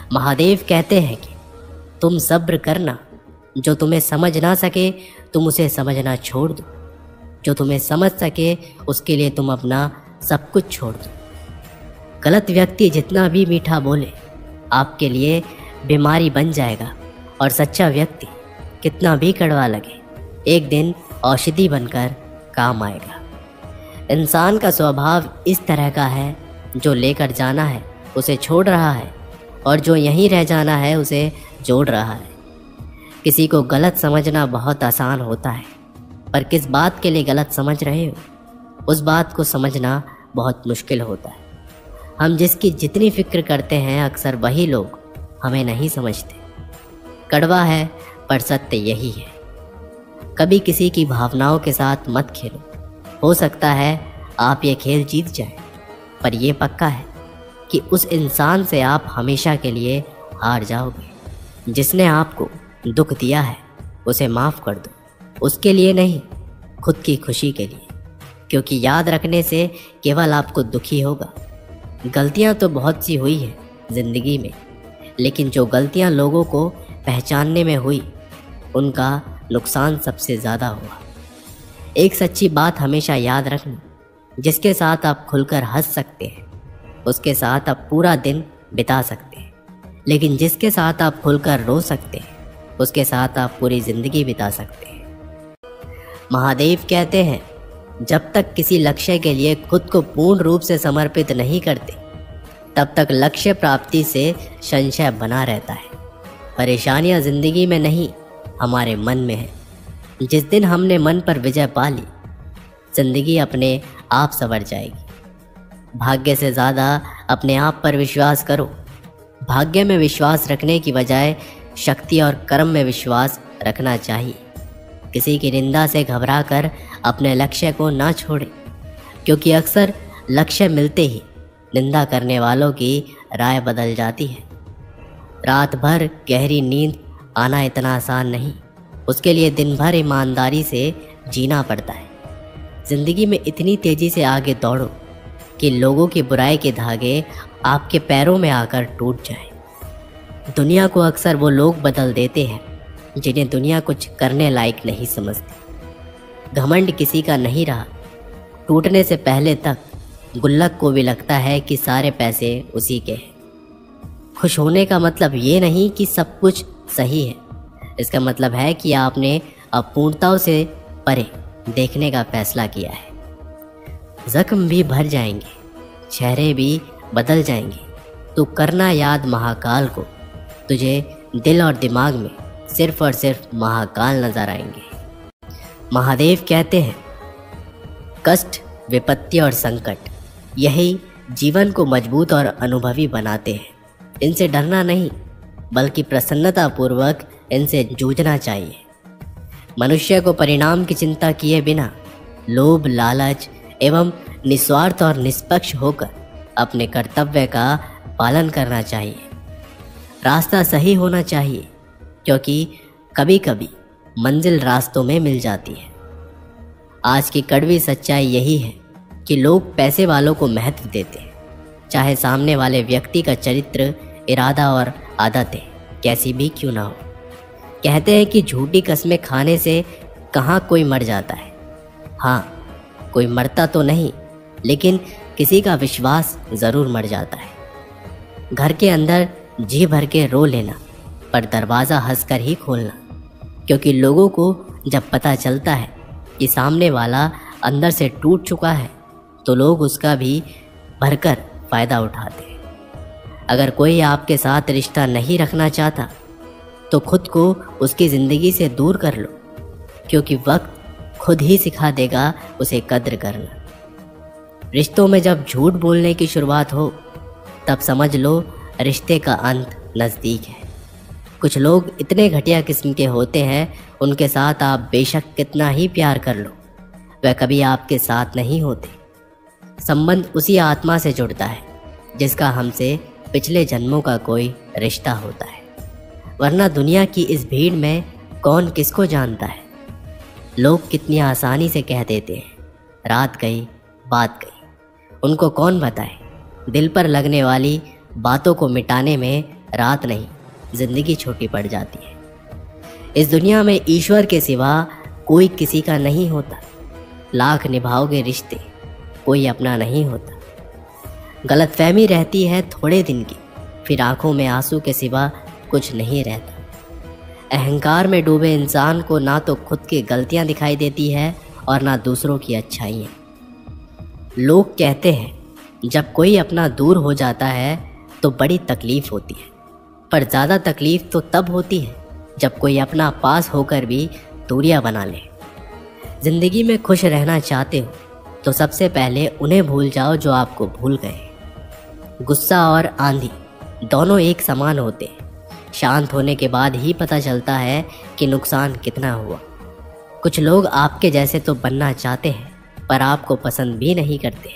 महादेव कहते हैं कि तुम सब्र करना, जो तुम्हें समझ ना सके तुम उसे समझना छोड़ दो, जो तुम्हें समझ सके उसके लिए तुम अपना सब कुछ छोड़ दो। गलत व्यक्ति जितना भी मीठा बोले आपके लिए बीमारी बन जाएगा, और सच्चा व्यक्ति कितना भी कड़वा लगे एक दिन औषधि बनकर काम आएगा। इंसान का स्वभाव इस तरह का है, जो लेकर जाना है उसे छोड़ रहा है, और जो यहीं रह जाना है उसे जोड़ रहा है। किसी को गलत समझना बहुत आसान होता है, पर किस बात के लिए गलत समझ रहे हो उस बात को समझना बहुत मुश्किल होता है। हम जिसकी जितनी फिक्र करते हैं अक्सर वही लोग हमें नहीं समझते। कड़वा है पर सत्य यही है। कभी किसी की भावनाओं के साथ मत खेलो। हो सकता है आप ये खेल जीत जाएं, पर यह पक्का है कि उस इंसान से आप हमेशा के लिए हार जाओगे। जिसने आपको दुख दिया है उसे माफ़ कर दो, उसके लिए नहीं, खुद की खुशी के लिए, क्योंकि याद रखने से केवल आपको दुखी होगा। गलतियां तो बहुत सी हुई हैं ज़िंदगी में, लेकिन जो गलतियां लोगों को पहचानने में हुई उनका नुकसान सबसे ज़्यादा हुआ। एक सच्ची बात हमेशा याद रखना, जिसके साथ आप खुलकर हंस सकते हैं उसके साथ आप पूरा दिन बिता सकते हैं, लेकिन जिसके साथ आप खुलकर रो सकते हैं उसके साथ आप पूरी ज़िंदगी बिता सकते हैं। महादेव कहते हैं जब तक किसी लक्ष्य के लिए खुद को पूर्ण रूप से समर्पित नहीं करते तब तक लक्ष्य प्राप्ति से संशय बना रहता है। परेशानियां ज़िंदगी में नहीं, हमारे मन में है। जिस दिन हमने मन पर विजय पा ली ज़िंदगी अपने आप संवर जाएगी। भाग्य से ज़्यादा अपने आप पर विश्वास करो। भाग्य में विश्वास रखने की बजाय शक्ति और कर्म में विश्वास रखना चाहिए। किसी की निंदा से घबराकर अपने लक्ष्य को ना छोड़ें, क्योंकि अक्सर लक्ष्य मिलते ही निंदा करने वालों की राय बदल जाती है। रात भर गहरी नींद आना इतना आसान नहीं, उसके लिए दिन भर ईमानदारी से जीना पड़ता है। ज़िंदगी में इतनी तेज़ी से आगे दौड़ो कि लोगों की बुराई के धागे आपके पैरों में आकर टूट जाएं। दुनिया को अक्सर वो लोग बदल देते हैं जिन्हें दुनिया कुछ करने लायक नहीं समझती। घमंड किसी का नहीं रहा। टूटने से पहले तक गुल्लक को भी लगता है कि सारे पैसे उसी के हैं। खुश होने का मतलब ये नहीं कि सब कुछ सही है, इसका मतलब है कि आपने अपूर्णताओं से परे देखने का फैसला किया है। जख्म भी भर जाएंगे, चेहरे भी बदल जाएंगे, तो करना याद महाकाल को। तुझे दिल और दिमाग में सिर्फ और सिर्फ महाकाल नजर आएंगे। महादेव कहते हैं कष्ट, विपत्ति और संकट यही जीवन को मजबूत और अनुभवी बनाते हैं। इनसे डरना नहीं बल्कि प्रसन्नतापूर्वक इनसे जूझना चाहिए। मनुष्य को परिणाम की चिंता किए बिना लोभ, लालच एवं निस्वार्थ और निष्पक्ष होकर अपने कर्तव्य का पालन करना चाहिए। रास्ता सही होना चाहिए, क्योंकि कभी कभी मंजिल रास्तों में मिल जाती है। आज की कड़वी सच्चाई यही है कि लोग पैसे वालों को महत्व देते हैं, चाहे सामने वाले व्यक्ति का चरित्र, इरादा और आदतें कैसी भी क्यों ना हो। कहते हैं कि झूठी कस्में खाने से कहाँ कोई मर जाता है। हाँ, कोई मरता तो नहीं, लेकिन किसी का विश्वास ज़रूर मर जाता है। घर के अंदर जी भर के रो लेना, पर दरवाज़ा हंसकर ही खोलना, क्योंकि लोगों को जब पता चलता है कि सामने वाला अंदर से टूट चुका है तो लोग उसका भी भरकर फ़ायदा उठाते हैं। अगर कोई आपके साथ रिश्ता नहीं रखना चाहता तो खुद को उसकी ज़िंदगी से दूर कर लो, क्योंकि वक्त खुद ही सिखा देगा उसे कद्र करना। रिश्तों में जब झूठ बोलने की शुरुआत हो तब समझ लो रिश्ते का अंत नज़दीक है। कुछ लोग इतने घटिया किस्म के होते हैं, उनके साथ आप बेशक कितना ही प्यार कर लो, वह कभी आपके साथ नहीं होते। संबंध उसी आत्मा से जुड़ता है जिसका हमसे पिछले जन्मों का कोई रिश्ता होता है, वरना दुनिया की इस भीड़ में कौन किसको जानता है। लोग कितनी आसानी से कह देते हैं रात गई बात गई, उनको कौन बताए दिल पर लगने वाली बातों को मिटाने में रात नहीं, जिंदगी छोटी पड़ जाती है। इस दुनिया में ईश्वर के सिवा कोई किसी का नहीं होता। लाख निभाओगे रिश्ते, कोई अपना नहीं होता। गलतफहमी रहती है थोड़े दिन की, फिर आंखों में आंसू के सिवा कुछ नहीं रहता। अहंकार में डूबे इंसान को ना तो खुद की गलतियां दिखाई देती है और ना दूसरों की अच्छाइयाँ। लोग कहते हैं जब कोई अपना दूर हो जाता है तो बड़ी तकलीफ़ होती है, पर ज़्यादा तकलीफ़ तो तब होती है जब कोई अपना पास होकर भी दूरियां बना ले। ज़िंदगी में खुश रहना चाहते हो तो सबसे पहले उन्हें भूल जाओ जो आपको भूल गए। गुस्सा और आंधी दोनों एक समान होते हैं। शांत होने के बाद ही पता चलता है कि नुकसान कितना हुआ। कुछ लोग आपके जैसे तो बनना चाहते हैं पर आपको पसंद भी नहीं करते,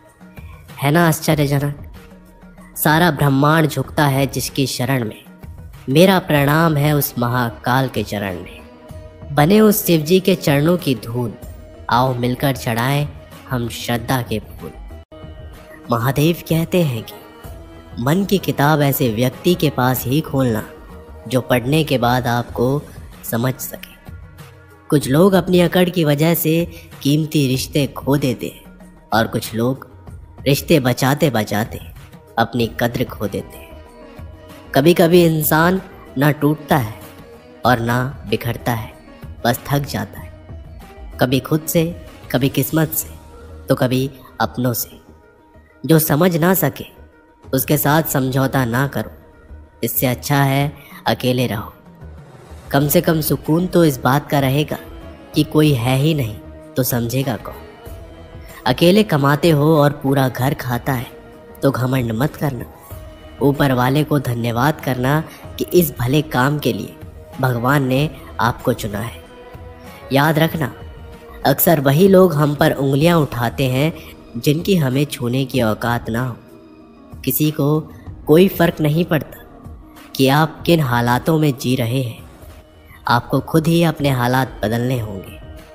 है ना आश्चर्यजनक। सारा ब्रह्मांड झुकता है जिसकी शरण में। मेरा प्रणाम है उस महाकाल के चरण में। बने उस शिव जी के चरणों की धूल, आओ मिलकर चढ़ाएं हम श्रद्धा के फूल। महादेव कहते हैं कि मन की किताब ऐसे व्यक्ति के पास ही खोलना जो पढ़ने के बाद आपको समझ सके। कुछ लोग अपनी अकड़ की वजह से कीमती रिश्ते खो देते हैं और कुछ लोग रिश्ते बचाते बचाते अपनी कद्र खो देते हैं। कभी कभी इंसान ना टूटता है और ना बिखरता है, बस थक जाता है। कभी खुद से, कभी किस्मत से, तो कभी अपनों से। जो समझ ना सके उसके साथ समझौता ना करो, इससे अच्छा है अकेले रहो। कम से कम सुकून तो इस बात का रहेगा कि कोई है ही नहीं तो समझेगा कौन। अकेले कमाते हो और पूरा घर खाता है तो घमंड मत करना, ऊपर वाले को धन्यवाद करना कि इस भले काम के लिए भगवान ने आपको चुना है। याद रखना, अक्सर वही लोग हम पर उंगलियां उठाते हैं जिनकी हमें छूने की औकात ना हो। किसी को कोई फ़र्क नहीं पड़ता कि आप किन हालातों में जी रहे हैं, आपको खुद ही अपने हालात बदलने होंगे।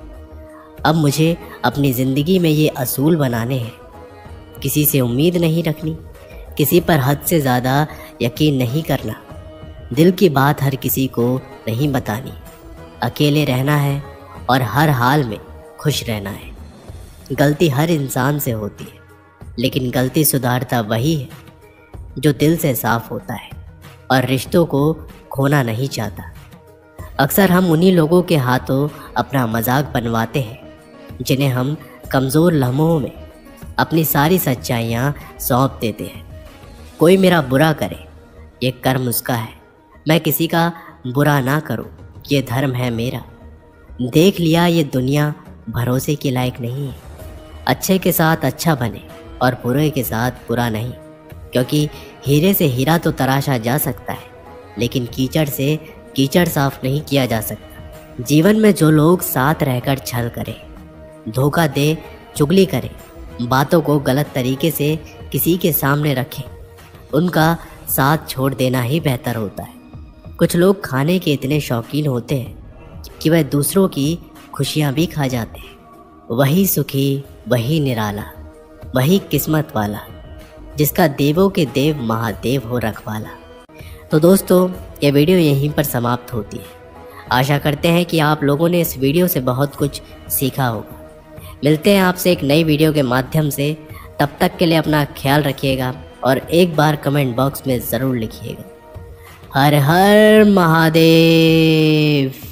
अब मुझे अपनी ज़िंदगी में ये असूल बनाने हैं, किसी से उम्मीद नहीं रखनी, किसी पर हद से ज़्यादा यकीन नहीं करना, दिल की बात हर किसी को नहीं बतानी, अकेले रहना है और हर हाल में खुश रहना है। गलती हर इंसान से होती है, लेकिन गलती सुधारता वही है जो दिल से साफ होता है और रिश्तों को खोना नहीं चाहता। अक्सर हम उन्हीं लोगों के हाथों अपना मजाक बनवाते हैं जिन्हें हम कमज़ोर लम्हों में अपनी सारी सच्चाइयाँ सौंप देते हैं। कोई मेरा बुरा करे, ये कर्म उसका है, मैं किसी का बुरा ना करूं, ये धर्म है मेरा। देख लिया ये दुनिया भरोसे के लायक नहीं है। अच्छे के साथ अच्छा बने और बुरे के साथ बुरा नहीं, क्योंकि हीरे से हीरा तो तराशा जा सकता है, लेकिन कीचड़ से कीचड़ साफ नहीं किया जा सकता। जीवन में जो लोग साथ रहकर छल करें, धोखा दे, चुगली करें, बातों को गलत तरीके से किसी के सामने रखें, उनका साथ छोड़ देना ही बेहतर होता है। कुछ लोग खाने के इतने शौकीन होते हैं कि वह दूसरों की खुशियाँ भी खा जाते हैं। वही सुखी, वही निराला, वही किस्मत वाला, जिसका देवों के देव महादेव हो रखवाला। तो दोस्तों, ये वीडियो यहीं पर समाप्त होती है। आशा करते हैं कि आप लोगों ने इस वीडियो से बहुत कुछ सीखा होगा। मिलते हैं आपसे एक नई वीडियो के माध्यम से। तब तक के लिए अपना ख्याल रखिएगा और एक बार कमेंट बॉक्स में ज़रूर लिखिएगा। हर हर महादेव।